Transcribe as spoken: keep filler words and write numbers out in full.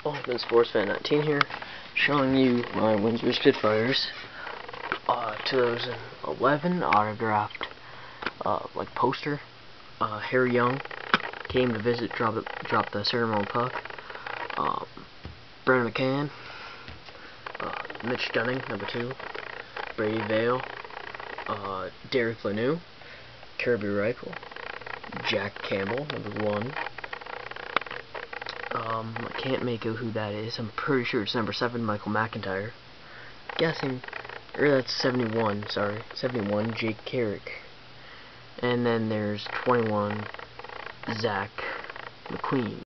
Ultimate Sports Fan nineteen here, showing you my Windsor Spitfires uh, two thousand eleven autographed uh, like poster. Uh, Harry Young came to visit, dropped dropped the ceremonial puck. Um, Brendan McCann, uh, Mitch number two, Brady Vail, uh, Derek Lanoue, Kerby Rychel, Campbell number one. Um, I can't make out who that is. I'm pretty sure it's number seven, Michael McIntyre. Guessing, or that's seventy-one. Sorry, seventy-one, Jake Carrick. And then there's twenty-one, Zach McQueen.